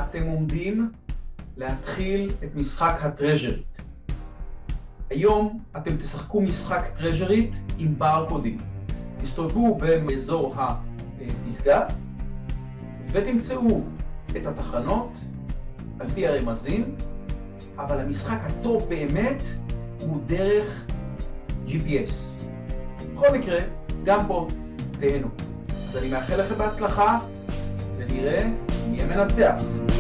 אתם עומדים להתחיל את משחק הטרז'רית. היום אתם תשחקו משחק טרז'רית עם ברקודים. תסתובבו באזור הפסגה ותמצאו את התחנות על פי הרמזים, אבל המשחק הטוב באמת הוא דרך GPS. בכל מקרה, גם פה תהנו. אז אני מאחל לכם בהצלחה ונראה מי המנצח.